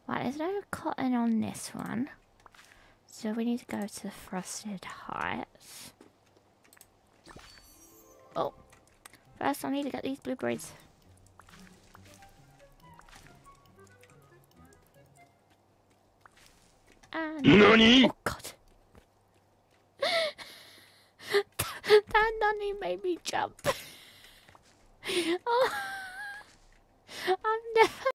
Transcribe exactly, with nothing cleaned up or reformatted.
Right, there's no cotton on this one. So we need to go to the Frosted Heights. Oh. First I need to get these blueberries. And NANI? oh god. That Nani made me jump. Oh. I've never